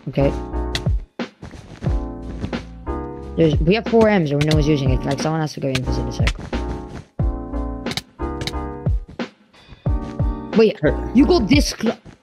Okay. We have 4 M's or no one's using it. Like, someone has to go in visit a circle. Wait, you got this